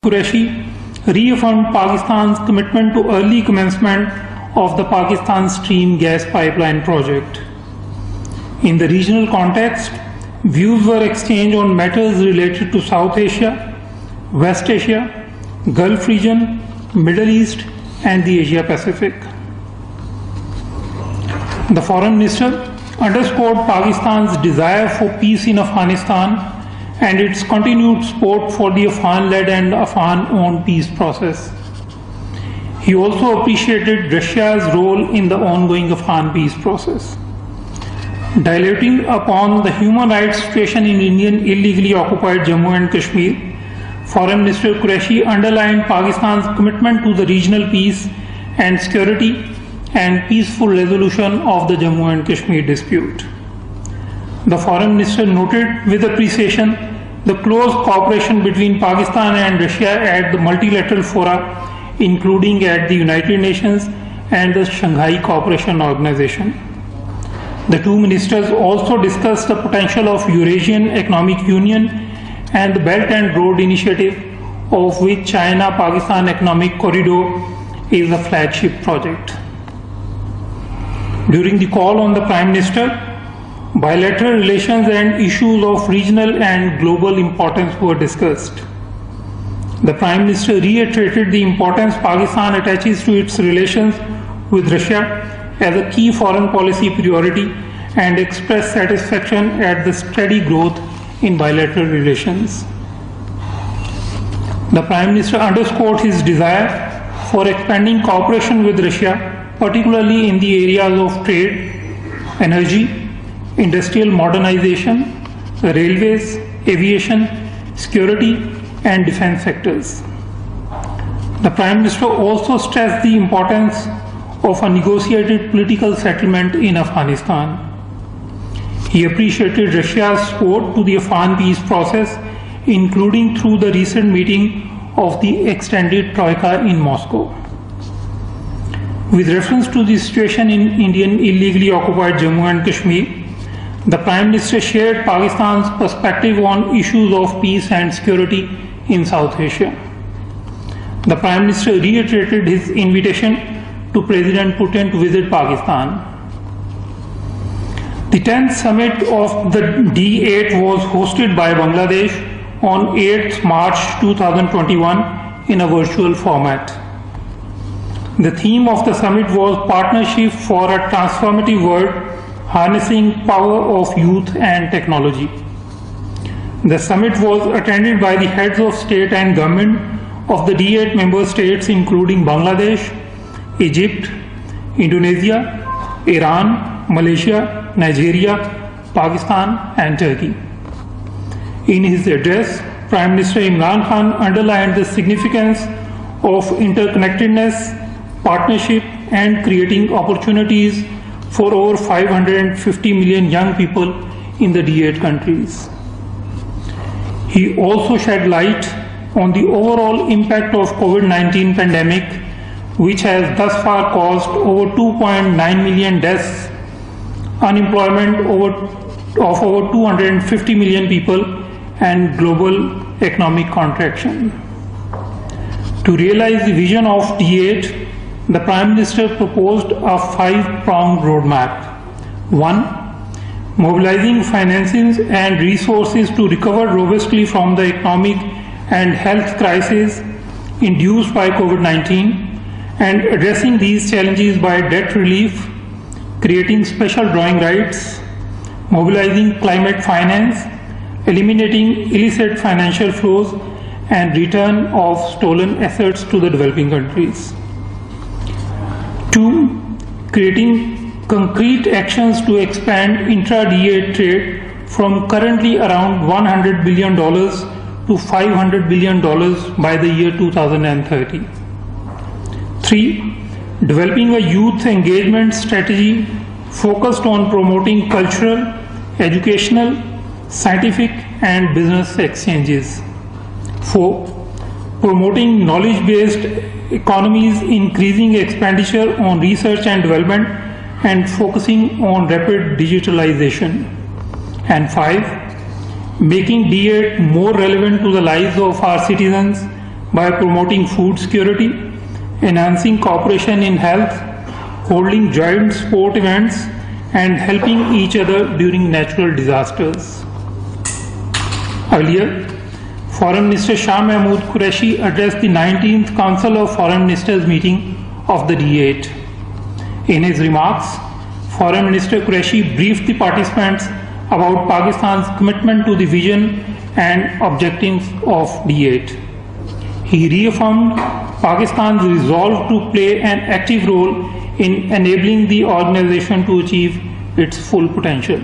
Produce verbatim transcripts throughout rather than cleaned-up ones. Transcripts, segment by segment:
Qureshi reaffirmed Pakistan's commitment to early commencement of the Pakistan Stream gas pipeline project. In the regional context, views were exchanged on matters related to South Asia, West Asia, Gulf region, Middle East, and the Asia Pacific. The Foreign Minister underscored Pakistan's desire for peace in Afghanistan and its continued support for the Afghan-led and Afghan-owned peace process. He also appreciated Russia's role in the ongoing Afghan peace process. Dilating upon the human rights situation in Indian illegally occupied Jammu and Kashmir, Foreign Minister Qureshi underlined Pakistan's commitment to the regional peace and security and peaceful resolution of the Jammu and Kashmir dispute. The Foreign Minister noted with appreciation the close cooperation between Pakistan and Russia at the multilateral fora, including at the United Nations and the Shanghai Cooperation Organization. The two ministers also discussed the potential of Eurasian Economic Union and the Belt and Road Initiative, of which China-Pakistan Economic Corridor is a flagship project. During the call on the Prime Minister, bilateral relations and issues of regional and global importance were discussed. The Prime Minister reiterated the importance Pakistan attaches to its relations with Russia as a key foreign policy priority and expressed satisfaction at the steady growth in bilateral relations. The Prime Minister underscored his desire for expanding cooperation with Russia, particularly in the areas of trade, energy, industrial modernization, railways, aviation, security, and defense sectors. The Prime Minister also stressed the importance of a negotiated political settlement in Afghanistan. He appreciated Russia's support to the Afghan peace process, including through the recent meeting of the extended Troika in Moscow. With reference to the situation in Indian illegally occupied Jammu and Kashmir, the Prime Minister shared Pakistan's perspective on issues of peace and security in South Asia. The Prime Minister reiterated his invitation to President Putin to visit Pakistan. The tenth summit of the D eight was hosted by Bangladesh on eighth March two thousand twenty-one in a virtual format. The theme of the summit was Partnership for a Transformative World, Harnessing Power of Youth and Technology. The summit was attended by the heads of state and government of the D eight member states, including Bangladesh, Egypt, Indonesia, Iran, Malaysia, Nigeria, Pakistan, and Turkey. In his address, Prime Minister Imran Khan underlined the significance of interconnectedness, partnership, and creating opportunities for over five hundred fifty million young people in the D eight countries. He also shed light on the overall impact of COVID nineteen pandemic, which has thus far caused over two point nine million deaths, unemployment over, of over two hundred fifty million people, and global economic contraction. To realize the vision of D eight, the Prime Minister proposed a five-pronged roadmap. One, mobilizing finances and resources to recover robustly from the economic and health crisis induced by COVID nineteen and addressing these challenges by debt relief, creating special drawing rights, mobilizing climate finance, eliminating illicit financial flows, and return of stolen assets to the developing countries. Two, creating concrete actions to expand intra-D eight trade from currently around one hundred billion dollars to five hundred billion dollars by the year two thousand thirty. Three, developing a youth engagement strategy focused on promoting cultural, educational, scientific, and business exchanges. Four, promoting knowledge-based economies, increasing expenditure on research and development, and focusing on rapid digitalization. And five, making D eight more relevant to the lives of our citizens by promoting food security, enhancing cooperation in health, holding joint sport events, and helping each other during natural disasters. Earlier, Foreign Minister Shah Mahmood Qureshi addressed the nineteenth Council of Foreign Ministers meeting of the D eight. In his remarks, Foreign Minister Qureshi briefed the participants about Pakistan's commitment to the vision and objectives of D eight. He reaffirmed Pakistan's resolve to play an active role in enabling the organization to achieve its full potential.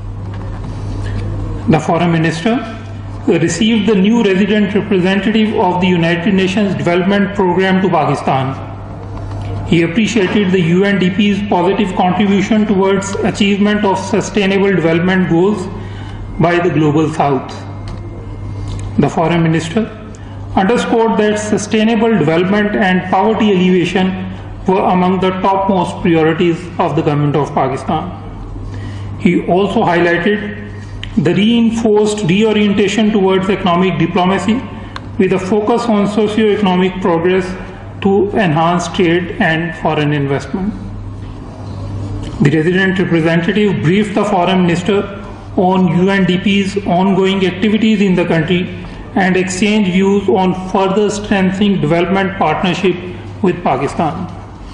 The Foreign Minister received the new resident representative of the United Nations Development Programme to Pakistan. He appreciated the U N D P's positive contribution towards achievement of sustainable development goals by the Global South. The Foreign Minister underscored that sustainable development and poverty alleviation were among the topmost priorities of the Government of Pakistan. He also highlighted the reinforced reorientation towards economic diplomacy with a focus on socio-economic progress to enhance trade and foreign investment. The resident representative briefed the Foreign Minister on U N D P's ongoing activities in the country and exchanged views on further strengthening development partnership with Pakistan.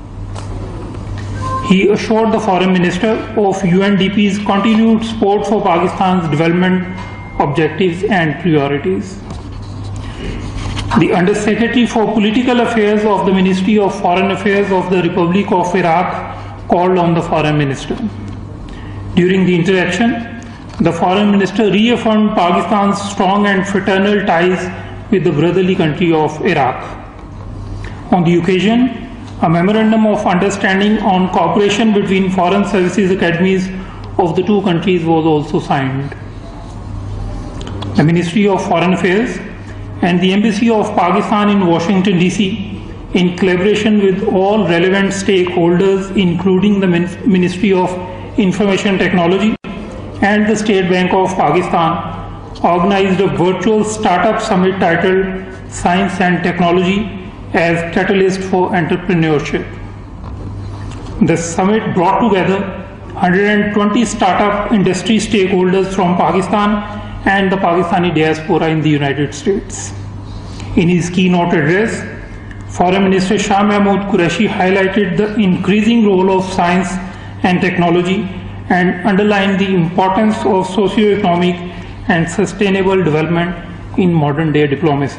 He assured the Foreign Minister of U N D P's continued support for Pakistan's development objectives and priorities. The Under-Secretary for Political Affairs of the Ministry of Foreign Affairs of the Republic of Iraq called on the Foreign Minister. During the interaction, the Foreign Minister reaffirmed Pakistan's strong and fraternal ties with the brotherly country of Iraq. On the occasion, a memorandum of understanding on cooperation between foreign services academies of the two countries was also signed. The Ministry of Foreign Affairs and the Embassy of Pakistan in Washington D C, in collaboration with all relevant stakeholders including the Ministry of Information Technology and the State Bank of Pakistan, organized a virtual startup summit titled Science and Technology as Catalyst for Entrepreneurship. The summit brought together one hundred twenty startup industry stakeholders from Pakistan and the Pakistani diaspora in the United States. In his keynote address, Foreign Minister Shah Mahmood Qureshi highlighted the increasing role of science and technology and underlined the importance of socio-economic and sustainable development in modern-day diplomacy.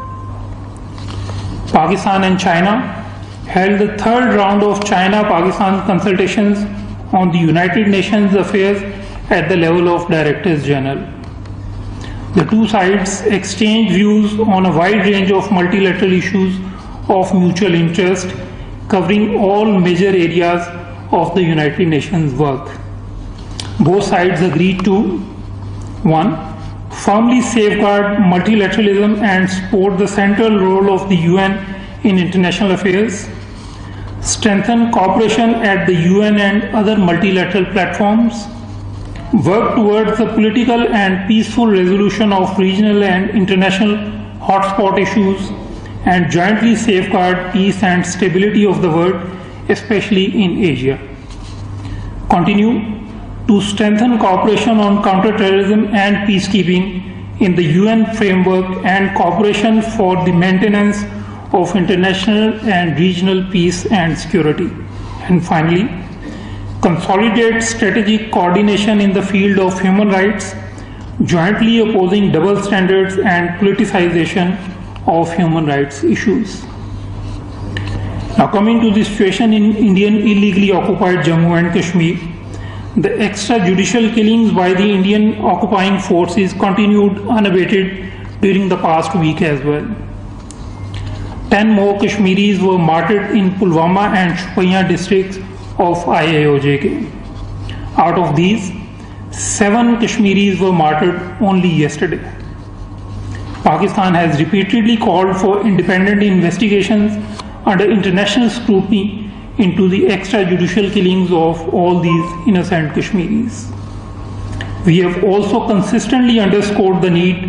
Pakistan and China held the third round of China-Pakistan consultations on the United Nations affairs at the level of Directors General. The two sides exchanged views on a wide range of multilateral issues of mutual interest, covering all major areas of the United Nations work. Both sides agreed to: one, firmly safeguard multilateralism and support the central role of the U N in international affairs, strengthen cooperation at the U N and other multilateral platforms, work towards the political and peaceful resolution of regional and international hotspot issues, and jointly safeguard peace and stability of the world, especially in Asia. Continue to strengthen cooperation on counterterrorism and peacekeeping in the U N framework and cooperation for the maintenance of international and regional peace and security. And finally, consolidate strategic coordination in the field of human rights, jointly opposing double standards and politicization of human rights issues. Now, coming to the situation in Indian illegally occupied Jammu and Kashmir, the extrajudicial killings by the Indian occupying forces continued unabated during the past week as well. Ten more Kashmiris were martyred in Pulwama and Shopian districts of I A O J K. Out of these, seven Kashmiris were martyred only yesterday. Pakistan has repeatedly called for independent investigations under international scrutiny into the extrajudicial killings of all these innocent Kashmiris. We have also consistently underscored the need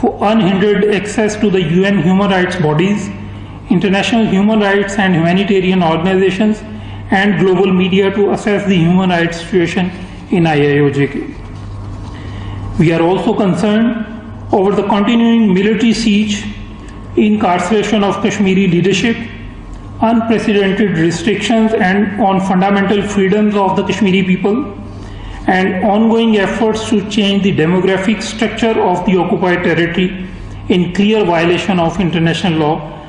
for unhindered access to the U N human rights bodies, international human rights and humanitarian organizations, and global media to assess the human rights situation in I I O J K. We are also concerned over the continuing military siege, incarceration of Kashmiri leadership, unprecedented restrictions and on fundamental freedoms of the Kashmiri people, and ongoing efforts to change the demographic structure of the occupied territory in clear violation of international law